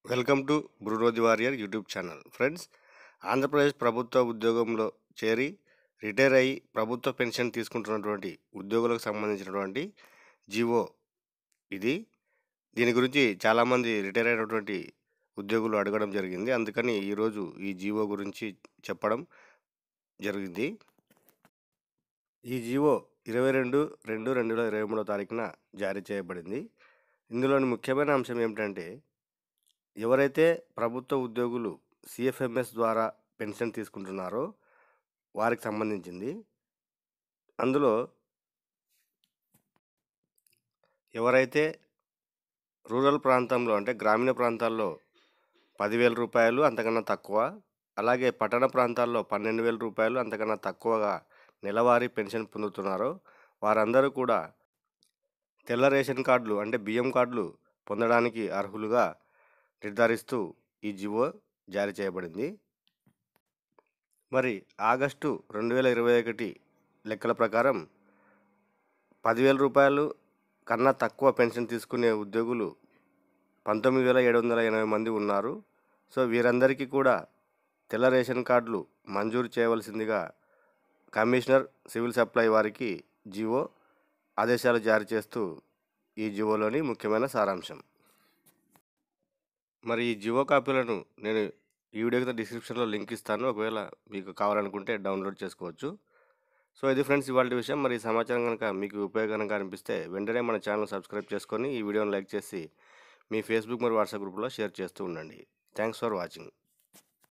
Welcome to Bruno the warrior YouTube channel. Friends, Andhra Pradesh ప్రభుత్వ ఉద్యోగంలో చేరి రిటైర్ అయ్యి ప్రభుత్వ పెన్షన్ తీసుకుంటున్నటువంటి ఉద్యోగులకు సంబంధించినటువంటి జీవో ఇది. దీని గురించి చాలామంది రిటైర్ అయినటువంటి ఉద్యోగులు అడగడం జరిగింది. అందుకని ఈరోజు ఈ జీవో గురించి చెప్పడం జరిగింది. ఈ జీవో 22/2/2023 తారీఖున జారీ చేయబడింది. ఇందులోని ముఖ్యమైన అంశం ఏమిటంటే, ఎవరైతే ప్రభుత్వ ఉద్యోగులు సిఎఫ్ఎంఎస్ ద్వారా పెన్షన్ తీసుకుంటున్నారో వారికి సంబంధించింది. అందులో ఎవరైతే రూరల్ ప్రాంతంలో అంటే గ్రామీణ ప్రాంతాల్లో 10,000 రూపాయలు అంతకన్నా తక్కువ, అలాగే పట్టణ ప్రాంతాల్లో 12,000 రూపాయలు అంతకన్నా తక్కువగా నెలవారీ పెన్షన్ పొందుతున్నారో వారందరూ కూడా తెల్ల రేషన్ కార్డులు అంటే బియ్యం కార్డులు పొందడానికి అర్హులుగా నిర్ధారిస్తూ ఈ జీవో జారీ చేయబడింది. మరి ఆగస్టు 2021 లెక్కల ప్రకారం 10,000 రూపాయలు కన్నా తక్కువ పెన్షన్ తీసుకునే ఉద్యోగులు 19,780 మంది ఉన్నారు. సో వీరందరికీ కూడా తెల్ల రేషన్ కార్డులు మంజూరు చేయవలసిందిగా కమిషనర్ సివిల్ సప్లై వారికి జీవో ఆదేశాలు జారీ చేస్తూ ఈ జీవోలోని ముఖ్యమైన సారాంశం. మరి ఈ జీవో కాపీలను నేను ఈ వీడియో కింద డిస్క్రిప్షన్లో లింక్ ఇస్తాను. ఒకవేళ మీకు కావాలనుకుంటే డౌన్లోడ్ చేసుకోవచ్చు. సో ఇది ఫ్రెండ్స్ ఇవాళ విషయం. మరి ఈ సమాచారం కనుక మీకు ఉపయోగకరంగా అనిపిస్తే వెంటనే మన ఛానల్ సబ్స్క్రైబ్ చేసుకొని ఈ వీడియోని లైక్ చేసి మీ ఫేస్బుక్ మరియు వాట్సాప్ గ్రూప్లో షేర్ చేస్తూ ఉండండి. Thanks for watching.